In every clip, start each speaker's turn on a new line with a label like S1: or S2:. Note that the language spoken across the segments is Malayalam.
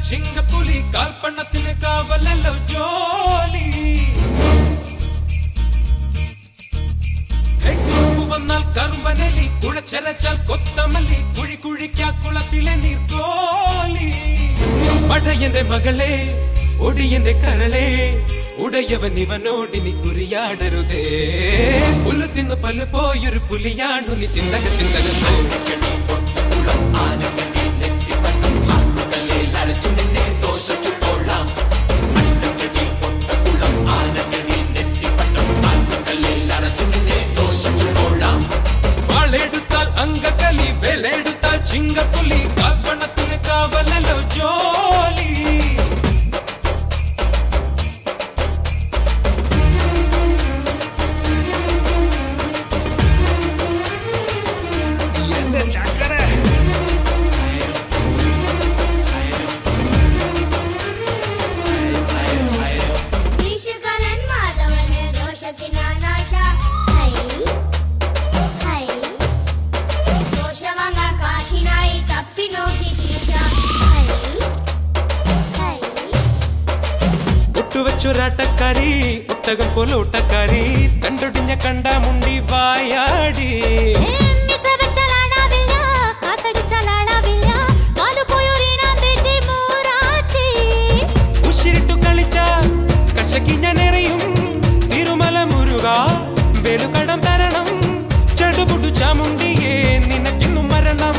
S1: ചിങ്കപ്പുലി കാൽപ്പണത്തിന് കാവലല്ലോ ജോലി വന്നാൽ കറുമ്പനലി കുഴച്ചരച്ചാൽ കൊത്തമല്ലി കുഴി കുഴിക്കാ കുളത്തിലെ നീർക്കോലി പടയന്റെ മകളെ ഒടിയന്റെ കരളെ ഉടയവൻ ഇവനോടിനി കുറിയാടരുതേ പുല്ല് തിന്ന് പല്ല് പോയൊരു പുലിയാണു നീ തിന്തക തിന്തക വാളെടുത്താൽ അങ്കക്കലി വേലെടുത്താൽ ചിങ്കപ്പുലി കാൽപ്പണത്തിന് കാവലല്ലോ ജോലി ഒട്ടുവച്ചൊരാട്ടക്കാരി ഒട്ടകം പോലെ ഓട്ടക്കാരി കണ്ടൊടിഞ്ഞ കണ്ട മുണ്ടി വായാടി ഉശിരിട്ടു കളിച്ച കശക്കി ഞാനെറിയും തിരുമല മുരുക വെലുകടം തരണം ചെടുപുടു ചാമുണ്ടിയേ നിനക്കിന്നു മരണം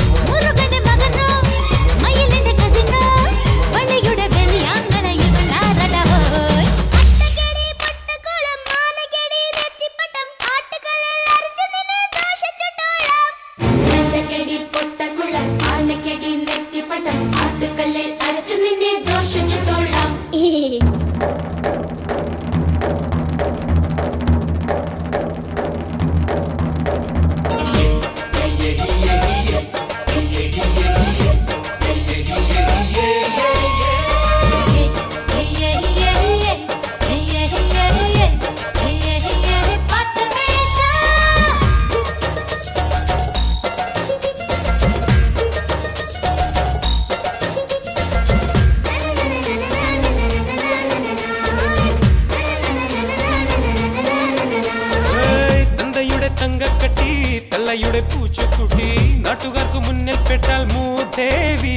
S1: തങ്കക്കട്ടി തള്ളയുടെ പൂച്ചക്കുട്ടി നാട്ടുകാർക്ക് മുന്നിൽ പെട്ടാൽ മൂദേവി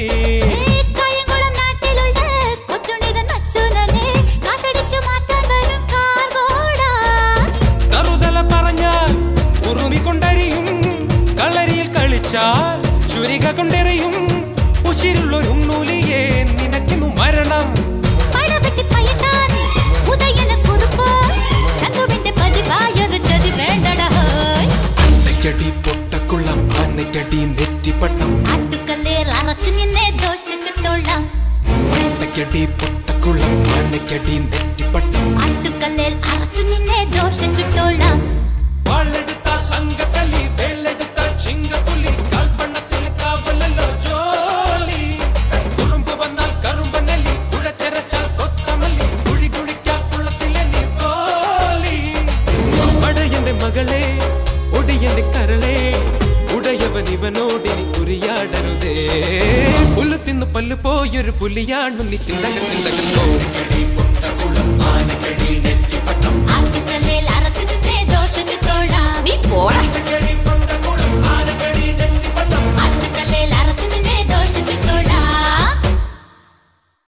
S1: കറുതല പറഞ്ഞാൽ ഉറുമി കൊണ്ടരിയും കളരിയിൽ കളിച്ചാൽ ചുരിക കൊണ്ടെറിയും ഉശിരുള്ളൊരു നൂലിയെ നിനക്കിന്നു മരണം പൊട്ടക്കുള്ളം ആനക്കടി നെറ്റിപ്പട്ടം
S2: ആട്ടുകല്ലിൽ അറച്ചു നിന്നെ ദോഷിച്ചിട്ടോളാം
S1: പൊട്ടക്കുള്ളം ആനക്കടി നെറ്റിപ്പട്ടം
S2: ആട്ടുകല്ലിൽ അറച്ചു നിന്നെ ദോഷിച്ചിട്ടോളാം
S1: വാളെടുത്താൽ അങ്കക്കലി വേലെടുത്താൽ ചിങ്കപ്പുലി കാൽപ്പണത്തിന് കാവലല്ലോ ജോലി കുറുമ്പ് വന്നാൽ കറുമ്പനലി കുഴച്ചരച്ചാൽ കൊത്തമല്ലി കുഴി കുഴിക്കാ കുളത്തിലെ നീർക്കോലി പടയന്റെ മകളെ ഒടിയന്റെ കരളെ ഉടയവൻ ഇവനോടിനി കുറിയാടരുതേ പുല്ല് തിന്ന് പല്ല് പോയൊരു പുലിയാണു നീ തിന്തക തിന്തക